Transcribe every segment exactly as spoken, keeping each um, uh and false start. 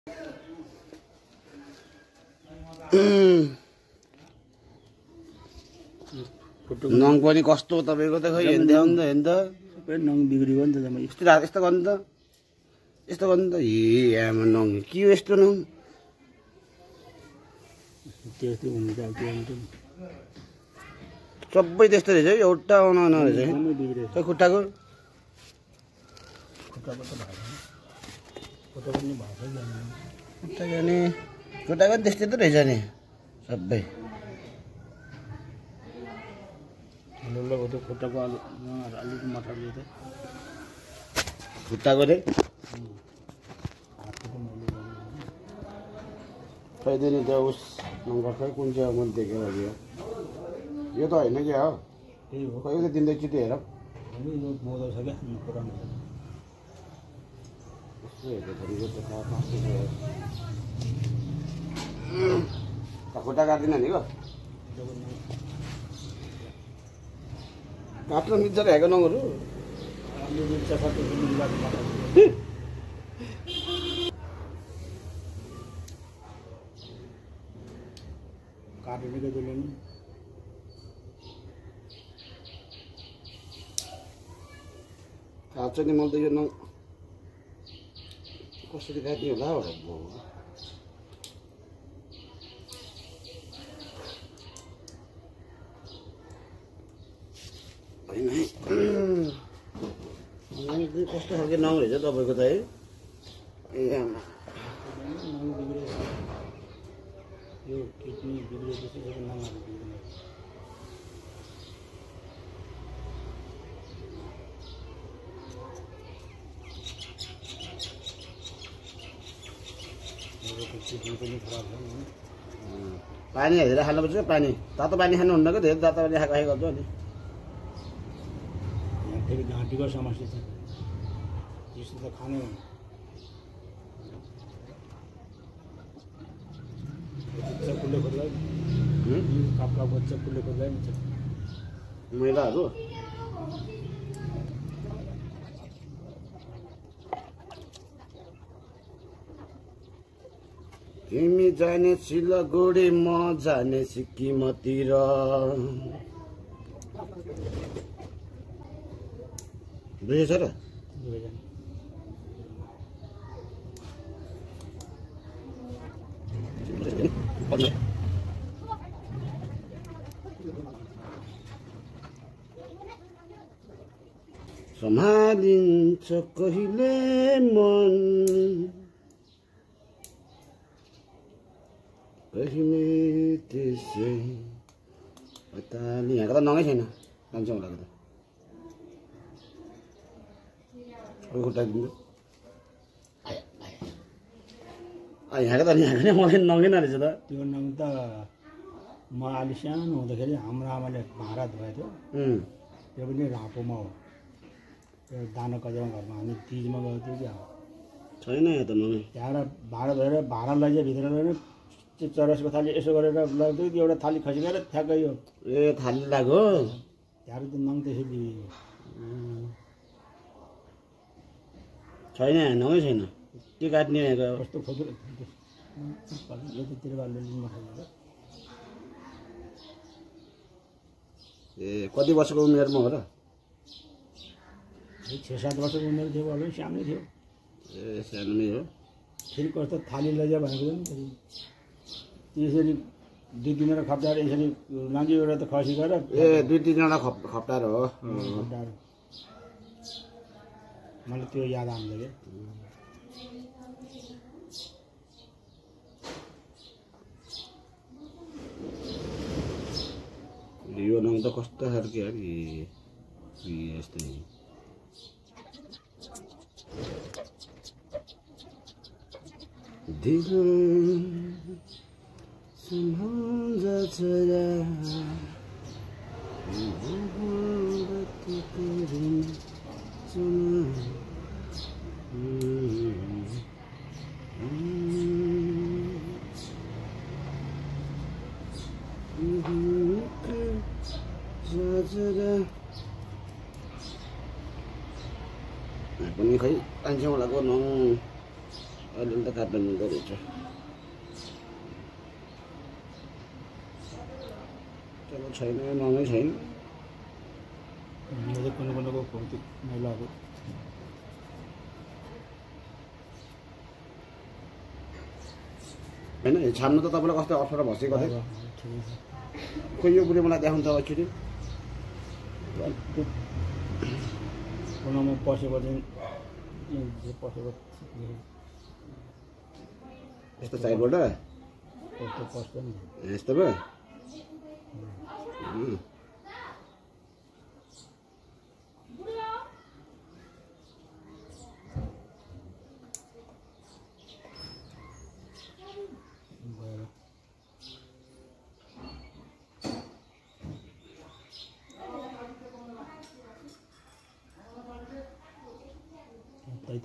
नङ पनि कस्तो तपाईँको त खै हेर्दै आउनु त हेर्नु त सबै नङ बिग्रियो नि त जम्मै यस्तो यस्तो गर्नु त यस्तो गर्नु त ए आमा नङ के हो यस्तो नङ त्यस्तो हुन्छ अब त्यो हुन्छ सबै त्यस्तो रहेछ है एउटा आउनु रहेछ जम्मै बिग्रियो खै खुट्टाको खुट्टाको त भएको खुट्टा पनि भएको छैन खुट्टा जाने खुट्टाको पनि त्यस्तै त रहेछ नि सबै लोलो त्यो खुट्टाको अलि अलिक मटरले त खुट्टाको रे खैदिने त उस नम्बर खै कुन चाहिँ मैले देखेँ अघि यो त होइन क्या हो त्यही हो खै त दिँदै चित्त हेर यो मोदो छ क्या पुरानो छ यसो हेर्दाखेरि यो त खुट्टा काट्दिन नि गो काट्न मिल्छ र हेको नङहरू काटेर त्यसले नि काट्छ नि मैले त यो नङ कसरी काट्ने होला भनेर होइन है कस्तो खालको नङ रहेछ तपाईँको त है ए आमा नङ बिग्रियो यो किडनी बिग्रिएपछि सबै नङहरू बिग्रियो किडनी पनि खराब छ नि पानी हेरेर खानुपर्छ पानी तातो पानी खानुहुन्न कि धेरै तातो पानी खाएको गर्छु अनि यहाँ फेरि घाँटीको समस्या छ त्यस्तो त खानै हो चक्कुले खोज्दै काप काप चक्कुले खोज्दै हुन्छ मैलाहरू तिमी जाने सिलगढी म जाने सिक्किमतिर बुझेछ र सम्हालिन्छ कहिले मन कहिले त्यसै यहाँको त नङै छैन कान्छौँ होला त अरू खुट्टा दिनु यहाँको त यहाँको नै मलाई नङै नरहेछ त त्यो नङ त म अलि सानो हुँदाखेरि हाम्रो आमाले भाँडा धोएको थियो त्यो पनि रापोमा हो त्यो दाना कजामा घरमा हामी तिजमा गएको थियो क्या छैन यहाँ त नङै त्यहाँबाट भाँडा धोएर भाँडा लैजा भित्र गएर त्यो चरसको थाली यसो गरेर लाग्थ्यो त्यो एउटा थाली खसिएर ठ्याक्कै यो ए थाली लाग्यो त्यहाँबाट त नङ त्यसरी छैन यहाँ नङै छैन के काट्ने यहाँको कस्तो खोज्यो यतातिर अलिअलि नखाएर ए कति वर्षको उमेरमा हो र छ सात वर्षको उमेर थियो होला सानै थियो ए सानोमै हो फेरि कस्तो थाली लैजा भनेको पनि त्यसरी दुई तिनवटा खप्टाएर यसरी लान्थ्यो एउटा त खसी गएर ए दुई तिनवटा खप खप्टाएर हो खप्टाएर मलाई त्यो याद आउँछ क्या यो नङ त कस्तो खालको अरे यस्तै दिल सम्झ छोरा पनि खै कान्छौँ होलाको नङ अलिअलि त काट्नु मिल्दो रहेछ चलो छैन ननै छैन मैले कुनै कुनैको खोल्थेँ मैलाहरू होइन छान्नु त तपाईँलाई कस्तो अप्ठ्यारो भइसकेको थियो खोइ यो बुढी मलाई देखाउनु त एकचोटि कुनामा पसेपछि पसेको यस्तो साइडबाट कस्तो पस्छ नि यस्तो भयो त्यही त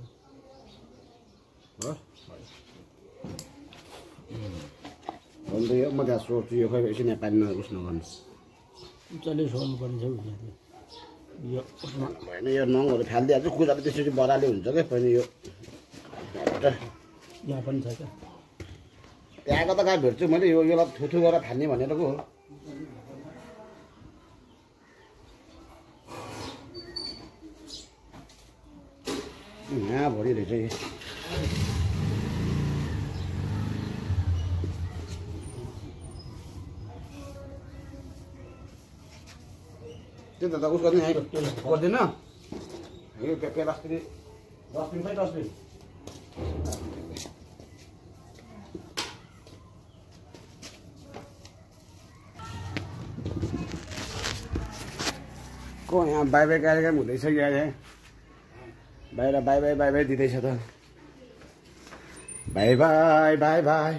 अन्त यो म त्यहाँ सोच्छु यो खै एकछिन नेपालीमा उस्न गर्नु उचाले सोल्नु पर्ने छ यो भएन यो नङहरू फालिदिइहाल्छु कुराले त्यसरी बराले हुन्छ क्या पनि यो यहाँ पनि छ क्या त्यहाँको त कहाँ भेट्छु मैले यो यसलाई थुथु गरेर फाल्ने भनेर पो हो यहाँ भरि रहेछ यो त्यो त उसको नि गर्दैन यो प्लास्टिक डस्टबिन खै डस्टबिन को यहाँ बाई बाई कार्यक्रम हुँदैछ कि अहिले बाहिर बाई बाई बाई बाई दिँदैछ त बाई बाई बाई बाई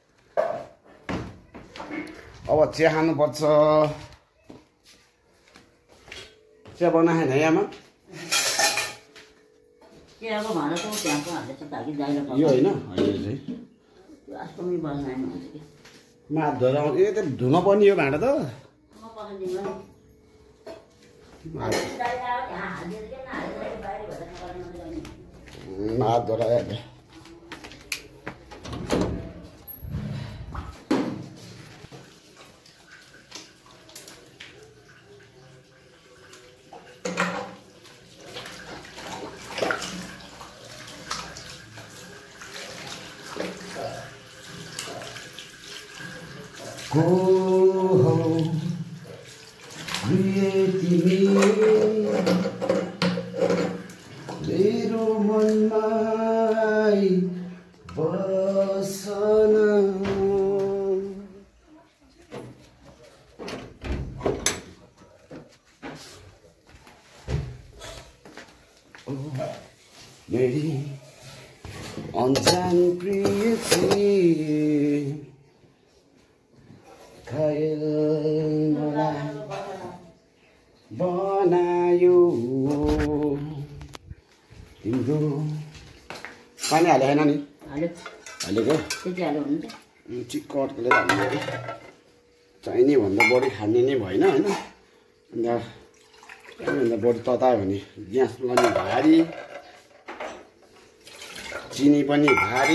अब चिया खानुपर्छ चिया बनाएन यहाँमा यो होइन मात धुएर आउँछ ए त धुन पर्ने यो भाँडा त हात धुएर आइहाल्यो को हो तिमी मेरो मनमा बसन मेरी अनजान प्रियसी घायल मलाई बनायो तिम्रो पानी हाले होइन नि हालेको चिकटले हाल्नु चाहिने भन्दा बढी खाने नै भएन होइन अन्त त्योभन्दा बढी ततायो भने ग्यास पनि भारी चिनी पनि भारी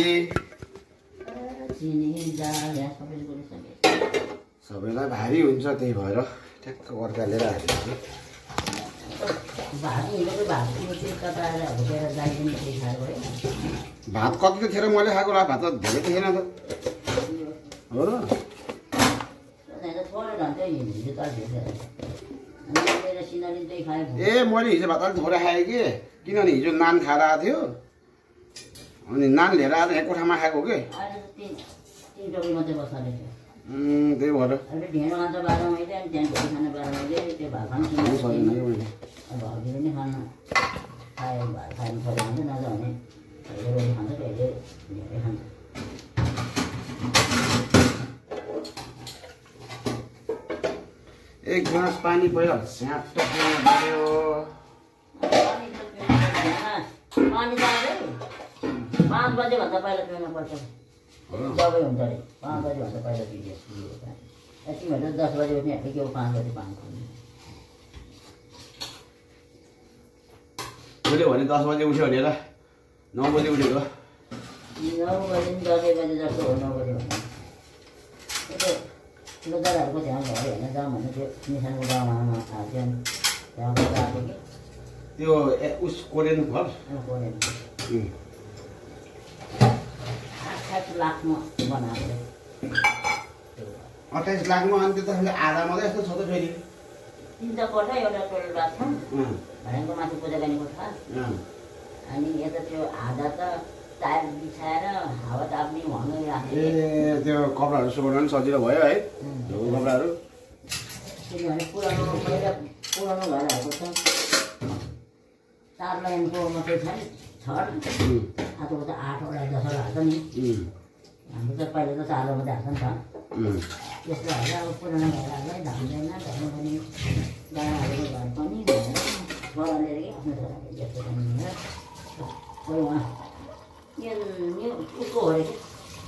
सबैलाई भारी हुन्छ त्यही भएर ठ्याक्क अर्कालेर हालेको भात कति त थिएन मैले खाएको भात त धेरै त थिएन त हो र ए मैले हिजो भात अलिक थोरै खाएँ कि किनभने हिजो नान खाएर आएको थियो अनि नान लिएर आएर एक कोठामा खाएको कि त्यही भएर एक गिलास पानी पहिला स्याप्टो पिउनु पर्यो पाँच बजे भन्दा पहिला पिउनु पर्छ दबाई हुन्छ अरे पाँच बजे भन्दा पहिला पिदियो तिमीहरू दस बजे उठ्ने के हो पाँच बजे पानी मैले भने दस बजे उठ्यो भनेर नौ बजे उठेको नौ बजी दसै बजी जस्तो हो नौ बजी भन्दा त्यो ठुलो दादाहरूको ध्यान भयो होइन जाउँ भन्ने त्यो निशानको गाउँमा हाल्थ्यो नि त्यहाँ गएको कि त्यो उस कोरियन घर कोरियन अठाइस लाखमा बनाएको अट्ठाइस लाखमा अनि त्यो त खालि आधा मात्रै जस्तो छ त फेरि तिनवटा कोठा एउटा टोइलेट बाथरुम भनेको माथि पूजा गर्ने कोठा अनि यता त्यो आधा त टायर बिछाएर हावा ताप्ने भङ्गै राख्ने ए त्यो कपडाहरू सुकाउन पनि सजिलो भयो है धोको कपडाहरू किनभने पुरानो पहिला पुरानो घरहरूको छ चार लाइनको मात्रै छ नि छड आजको त आठवटा दसवटा हाल्छ नि हाम्रो त पहिला त चारवटा मात्रै हाल्छ नि त त्यस्तो हाल्दा अब पुरानो घरहरूलाई धान्दैन घरमा पनि गाडाहरूको घर पनि छोराले कि आफ्नो छोराले जस्तो पनि कोही उहाँ यो उसको हो अरे कि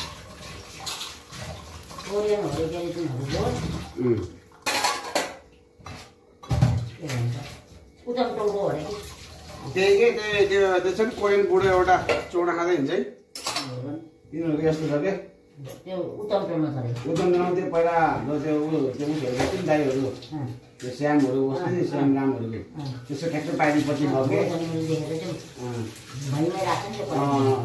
कोरियन हो अरे के अरे तिनीहरूको के भन्छ उतम टोलको हो अरे कि त्यही के त्यो त्यो त्यो छ नि कोरियन बुढो एउटा चौडा खाँदै हुन्छ है तिनीहरूको यस्तो छ क्या त्यो उतम टोलमा छ अरे उतम टोलमा त्यो पहिला हाम्रो त्यो ऊ त्यो उसहरू बस्थ्यो नि दाइहरू त्यो श्यामहरू बस्थ्यो नि श्याम रामहरू त्यसो ठ्याक्कै पानीपछि भयो कि देखेर चाहिँ भैमै राख्छ नि त्यो घर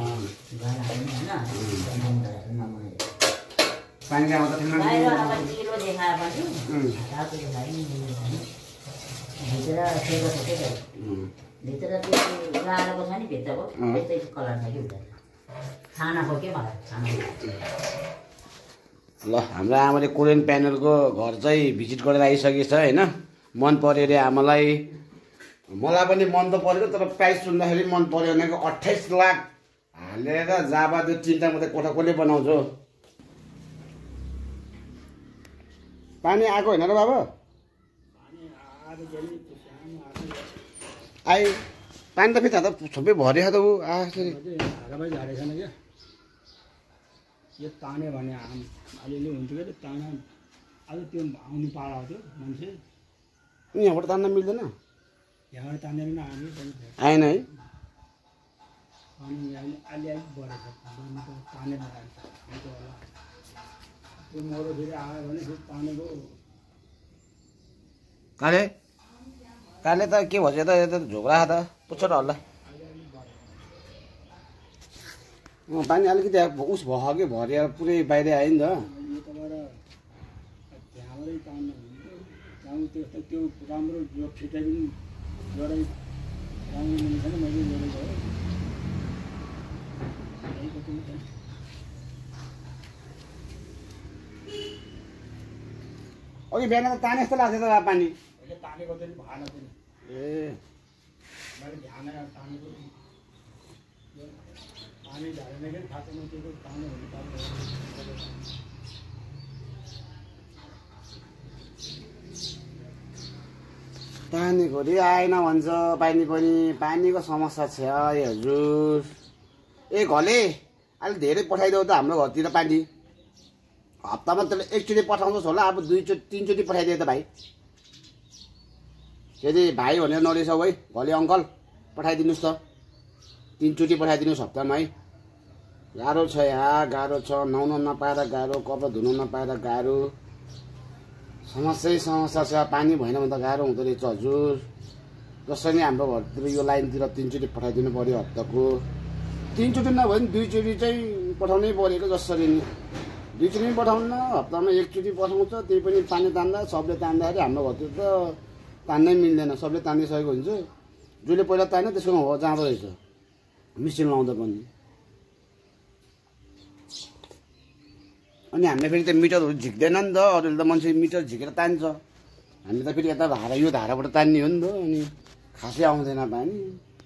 पानी आउँदा ठ्याक्कै बाहिर अब किलो देखायो भने रातो देखायो नि भित्र सेतो सेतै छ भित्र त्यो लाएको छ नि भित्रको त्यस्तै कलर छ कि भित्र खाना हो के मलाई खाना ल हाम्रो आमाले कोरियन प्यानलको घर चाहिँ भिजिट गरेर आइसकेछ होइन मन पर्यो अरे आमालाई मलाई पनि मन त परेको तर प्राइस सुन्दाखेरि मन पर्यो भनेको अट्ठाइस लाख हालेर जाबा त्यो तिनवटा मात्रै कोठा कसले बनाउँछ पानी आएको होइन र बाबा आयो पानी त फेरि त छुप्पै भरियो त ऊ हारामै झारेको छैन क्या यो ताने भने आम अलिअलि हुन्थ्यो क्या ताना अझ त्यो आउने पारा थियो मान्छे यहाँबाट तान्न मिल्दैन यहाँबाट तानेर पनि आउने आएन है पानी अलि अलि अलिक बढेको छ तानेर आएको होला त्यो मरो फेरि आयो भने फेरि तानेको काले काले त के भन्छ त यो त झोक्रा त पुग्छ र होला पानी अलिकति उस भयो कि भरिएर पुरै बाहिर आयो नि त त्यहाँबाटै तान्नु त्यहाँ त्यस्तो त्यो राम्रो जो छिटै पनि जोडै राम्रो मिल्छ नि मैले जोडेको हो अघि बिहान त ताने जस्तो लाग्छ त पानी तानेको चाहिँ भएन पनि ए मैले ध्यान तानेको पानी झारेन कि थाहा छैन त्यो ताने हुनु पर्छ पानीको रे आएन भन्छ पानी पनि पानीको समस्या छ है हजुर ए घले अलिक धेरै पठाइदेऊ त हाम्रो घरतिर पानी हप्तामा त्यसले एकचोटि पठाउँछस् होला अब दुईचोटि तिनचोटि पठाइदिए त भाइ यदि भाइ भनेर नरिसाउ है घले अङ्कल पठाइदिनुहोस् त तिनचोटि पठाइदिनुहोस् हप्तामा है गाह्रो छ यहाँ गाह्रो छ नुहाउन नपाएर गाह्रो कपडा धुन नपाएर गाह्रो समस्यै समस्या छ पानी भएन भने त गाह्रो हुँदो रहेछ हजुर जसरी हाम्रो घरतिर यो लाइनतिर तिनचोटि पठाइदिनु पऱ्यो हप्ताको तिनचोटि नभए पनि दुईचोटि चाहिँ पठाउनै परेको जसरी नि दुईचोटि पनि पठाउन हप्तामा एकचोटि पठाउँछ त्यही पनि पानी तान्दा सबले तान्दाखेरि हाम्रो घरतिर त तान्नै मिल्दैन सबले तानिसकेको हुन्छ जसले पहिला तान्यो त्यसको हो जाँदो रहेछ मिसिन लाउँदा पनि अनि हामीले फेरि त मिटरहरू झिक्दैन नि त अरूले त मान्छे मिटर झिकेर तान्छ हामी त फेरि यता धारा यो धाराबाट तान्ने हो नि त अनि खासै आउँदैन पानी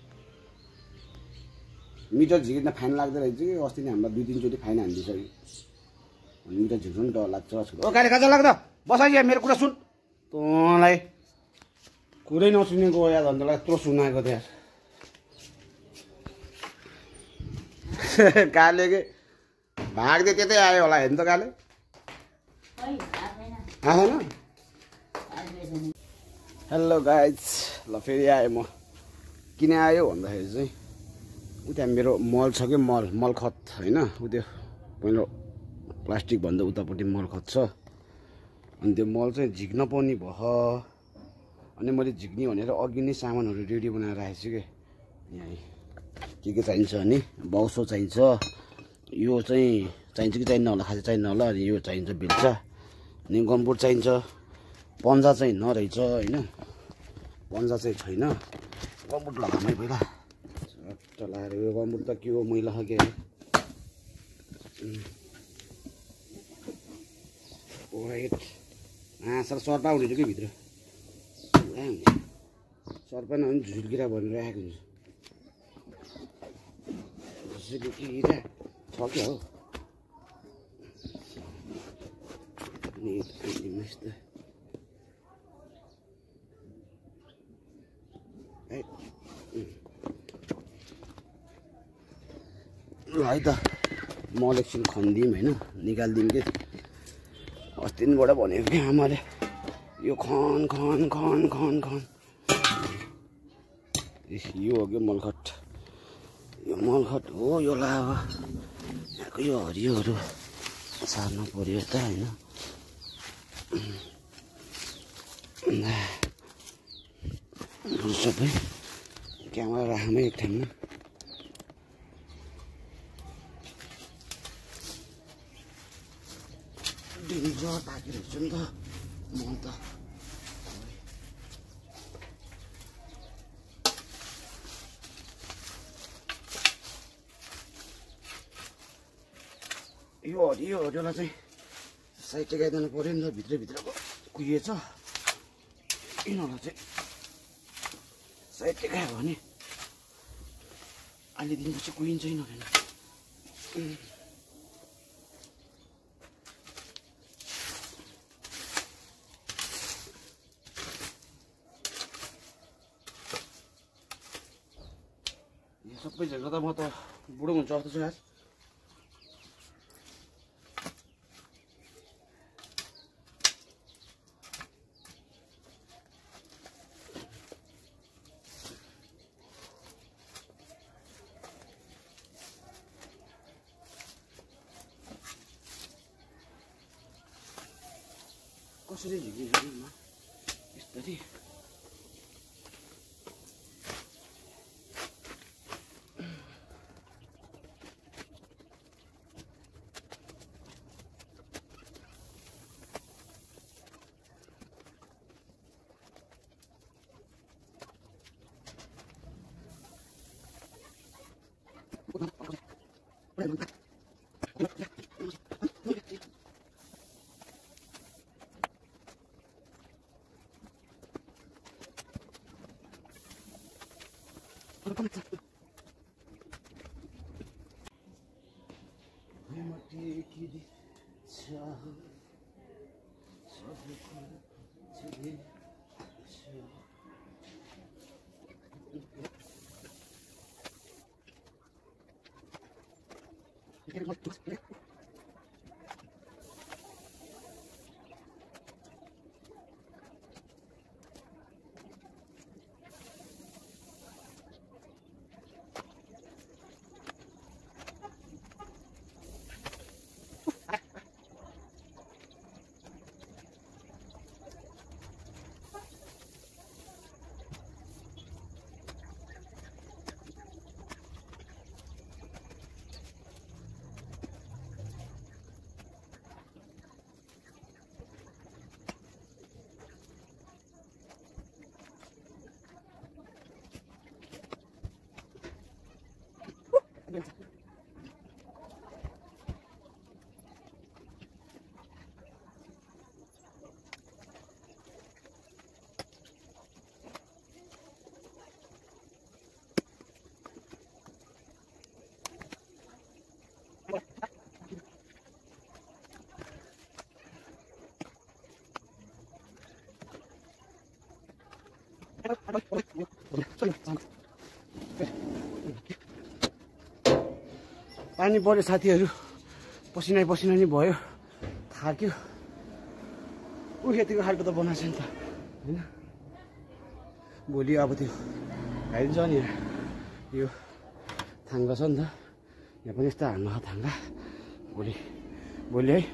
मिटर झिकिँदा फाइन लाग्दो रहेछ कि अस्ति नै हामीलाई दुई तिनचोटि फाइन हानिदिइसक्यो अनि मिटर झिक्नु नि डर लाग्छ ओ गाडी कहाँ लाग्दा बस यहाँ मेरो कुरा सुन तँलाई कुरै नसुनेको या धन्दालाई यत्रो सुनाएको त्यहाँ काले के भाग्दै त्यतै आयो होला हेर्नु त काले आएन हेलो गाइज ल फेरि आएँ म किन आयो भन्दाखेरि चाहिँ उता मेरो मल छ कि मल मल खत होइन उ त्यो पहिलो प्लास्टिक भन्दा उतापट्टि मल खत छ अनि त्यो मल चाहिँ झिक्न पनि भयो अनि मैले झिक्ने भनेर अघि नै सामानहरू रेडी बनाएर राखेको छु कि यहाँ के के चाहिन्छ अनि बाउसो चाहिन्छ यो चाहिँ चाहिन्छ कि चाहिन्न होला खासै चाहिन्न होला अनि यो चाहिन्छ बेल्चा अनि गमबुट चाहिन्छ पन्जा चाहिँ नरहेछ होइन पन्जा चाहिँ छैन गमबुट लगामै पहिला चलाएर यो गमबुट त के हो मैला खाके ओराइट सर सर्पा हुने कि भित्र पुरा हुन्छ सर्पा नभने झुल्किरा भनेर राखेको हुन्छ झुल्किरा छ क्या हो यस्तो ल है त म एकछिन खनिदिउँ होइन निकालिदिउँ कि अस्ति दिनबाट भनेको कि आमाले यो खन खन खन खन खन यो हो कि मलखट यो मलखट हो यो ला अब यहाँको यो हरियोहरू सार्नु पऱ्यो त होइन सबै क्यामेरा राखौँ एक ठाउँमा डेन्जर पाकेर छु नि त म त यो हरियो हरियोलाई चाहिँ साइड टेकाइदिनु पऱ्यो नि त भित्रभित्रको कुहिएछ यिनीहरूलाई चाहिँ साइड टेकायो भने अहिले दिनको चाहिँ कुहिन्छ यिनीहरू सबै जग्गा त म त बुढो हुन्छ जस्तो छ आज कसरी झिकिन्छ यस्तरी पानी पऱ्यो साथीहरू पसिना पसिना नि भयो थाक्यो उ यतिको खालको त बनाएको छ नि त होइन भोलि अब त्यो खाइदिन्छ नि यो थाङ्गा छ नि त यहाँ पनि यस्तो हान्नु थाङ्गा भोलि भोलि है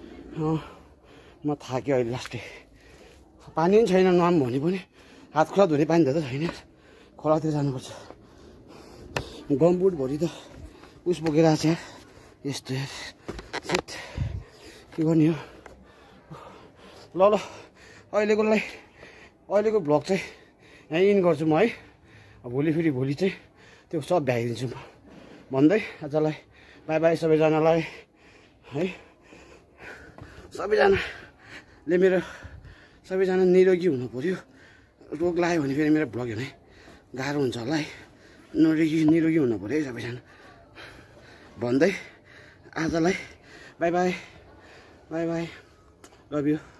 म थाकेँ अहिले लास्टै पानी पनि छैन नुहाम भने पनि हात खुला धुने पानी त छैन खोलातिर जानुपर्छ गमबुटभरि त उस बोकेर आएको छ यस्तो यार सेट के गर्ने हो ल ल अहिलेकोलाई अहिलेको भ्लग चाहिँ यहीँ इन गर्छु म है भोलि फेरि भोलि चाहिँ त्यो सब भ्याइदिन्छु म भन्दै आजलाई बाई बाई सबैजनालाई है सबैजनाले मेरो सबैजना निरोगी हुनु पऱ्यो रोग लाग्यो भने फेरि मेरो भ्लग हेर्ने गाह्रो हुन्छ होला है निरोगी निरोगी हुनु पऱ्यो है सबैजना भन्दै आजलाई bye bye bye bye love you